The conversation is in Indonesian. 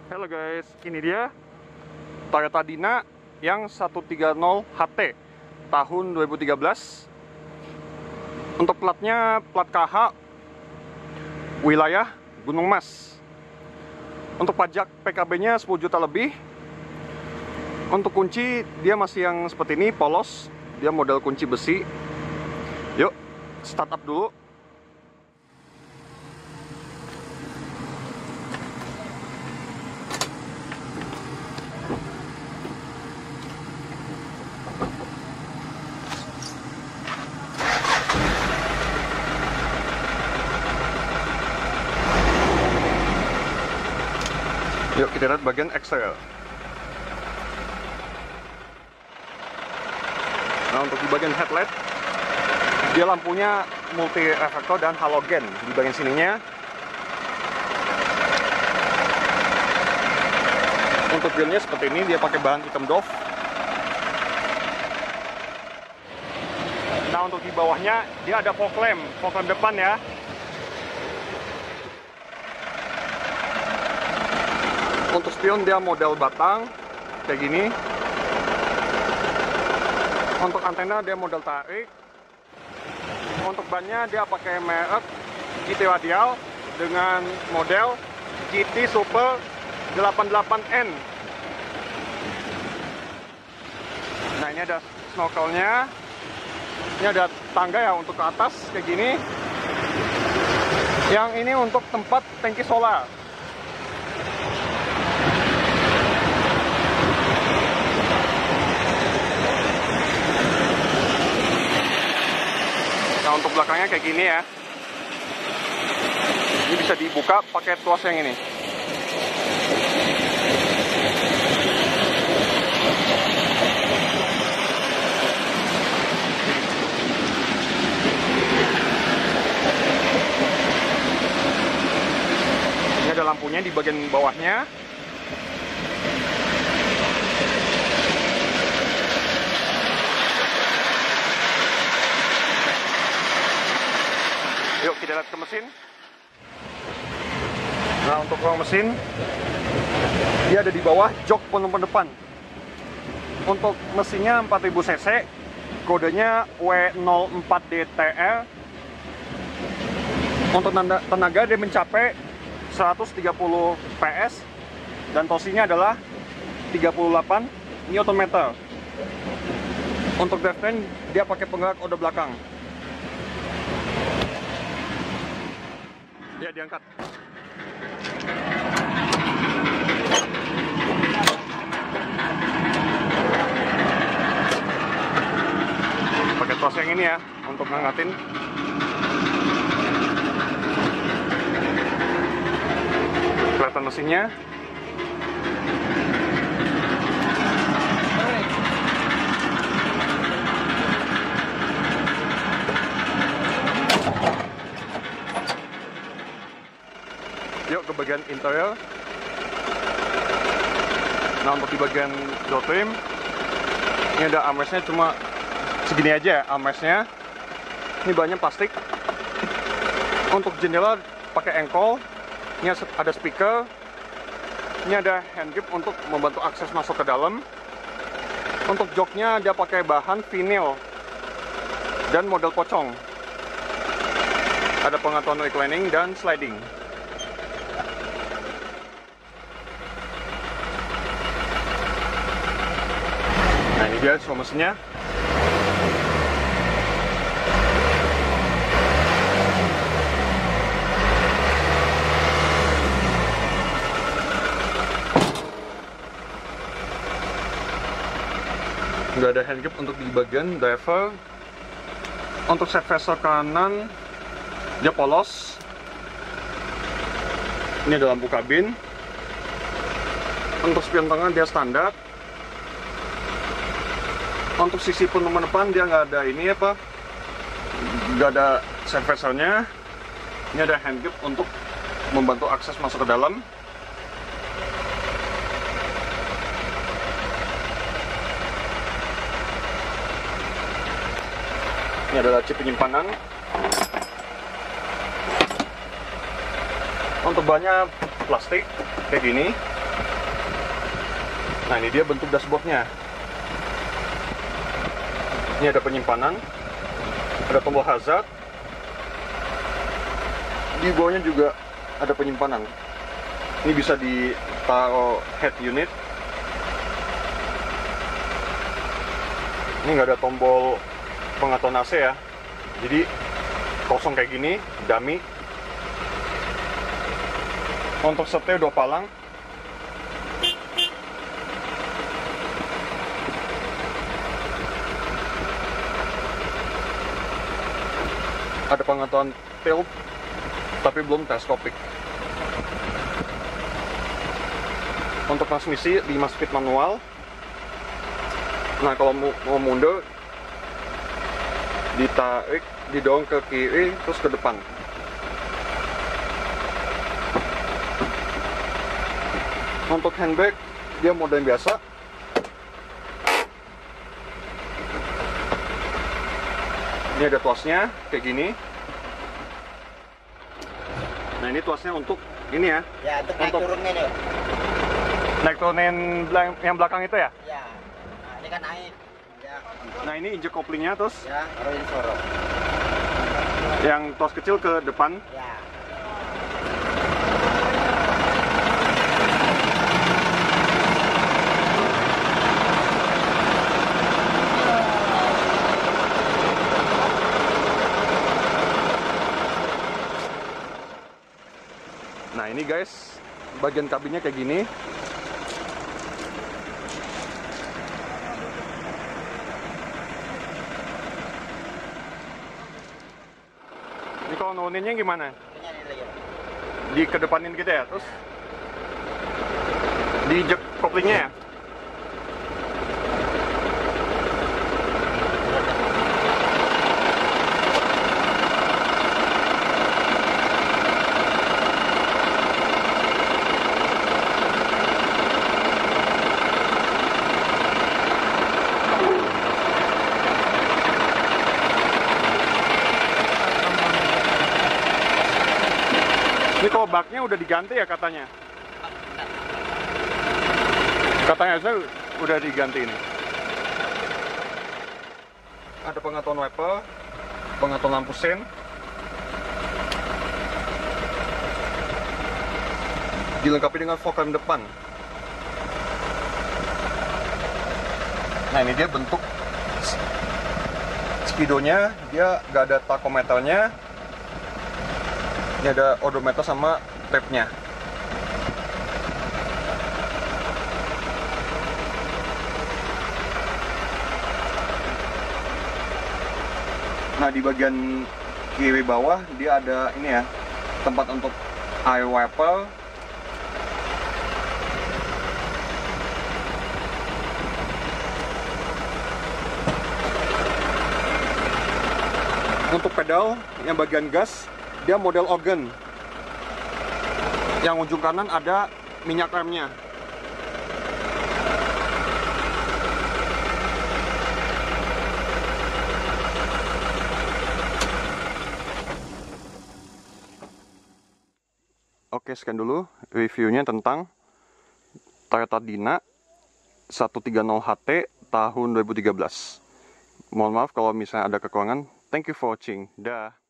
Halo guys, ini dia Toyota Dina yang 130 HT tahun 2013. Untuk platnya plat KH wilayah Gunung Mas. Untuk pajak PKB-nya 10 juta lebih. Untuk kunci dia masih yang seperti ini, polos. Dia model kunci besi. Yuk, start up dulu. Yuk kita lihat bagian eksterior. Nah, untuk di bagian headlight, dia lampunya multi reflektor dan halogen di bagian sininya. Untuk grillnya seperti ini, dia pakai bahan hitam doff. Nah, untuk di bawahnya dia ada fog lamp depan ya. Untuk spion dia model batang kayak gini. Untuk antena dia model tarik. Untuk bannya dia pakai merek GT Radial dengan model GT Super 88N. Nah, ini ada snorkelnya. Ini ada tangga ya untuk ke atas kayak gini. Yang ini untuk tempat tangki solar. Nah, untuk belakangnya kayak gini ya. Ini bisa dibuka pakai tuas yang ini. Ini ada lampunya di bagian bawahnya. Yuk kita lihat ke mesin. Nah, untuk ruang mesin dia ada di bawah jok penumpang depan. Untuk mesinnya 4000 cc, kodenya W04DTR. Untuk tenaga dia mencapai 130 PS dan torsinya adalah 38 Nm. Untuk drivetrain dia pakai penggerak roda belakang. Ya, diangkat. Pakai tuas yang ini ya untuk ngangkatin. Kelihatan mesinnya. Yuk ke bagian interior. Nah, untuk di bagian door trim ini ada armrestnya, cuma segini aja ya armrestnya. Ini bahannya plastik. Untuk jendela pakai engkol. Ini ada speaker. Ini ada hand grip untuk membantu akses masuk ke dalam. Untuk joknya dia pakai bahan vinil dan model pocong. Ada pengaturan reclining dan sliding. Nah, ini dia semua mesinnya. Nggak ada hand grip untuk di bagian driver. Untuk set vesel kanan dia polos. Ini ada lampu kabin. Untuk spion tengah dia standar. Untuk sisi penumpang depan dia nggak ada ini apa, nggak ada set veselnya. Ini ada hand grip untuk membantu akses masuk ke dalam. Ini adalah laci penyimpanan. Untuk bahannya plastik kayak gini. Nah, ini dia bentuk dashboardnya. Ini ada penyimpanan, ada tombol hazard. Di bawahnya juga ada penyimpanan. Ini bisa ditaruh head unit. Ini nggak ada tombol pengaturan AC ya. Jadi kosong kayak gini, dummy. Untuk setir 2 palang. Ada pengaturan tilt, tapi belum teleskopik. Untuk transmisi 5 speed manual. Nah, kalau mau mundur, ditarik, didorong ke kiri, terus ke depan. Untuk handbrake, dia mode yang biasa. Ini ada tuasnya, kayak gini. Nah, ini tuasnya untuk ini ya. Ya, untuk naik turunnya nih. Naik turunin yang belakang itu ya? Ya. Nah, ini kan naik. Ya. Nah, ini injek koplingnya terus. Ya, baru ini sorot. Yang tuas kecil ke depan. Ya. Nah, ini guys, bagian kabinnya kayak gini. Ini kalau nuruninnya gimana? Di kedepanin gitu ya, terus diinjek koplingnya ya? Ini kalau baknya udah diganti ya katanya? Katanya saya udah diganti ini. Ada pengaturan wiper, pengaturan lampu sen. Dilengkapi dengan fog rem depan. Nah, ini dia bentuk speedonya, dia nggak ada tachometernya. Ini ada odometer sama tape-nya. Nah, di bagian kiri bawah dia ada ini ya, tempat untuk air wiper. Untuk pedal yang bagian gas, dia model organ. Yang ujung kanan ada minyak remnya. Oke, sekian dulu reviewnya tentang Toyota Dyna 130HT tahun 2013. Mohon maaf kalau misalnya ada kekurangan. Thank you for watching. Dah.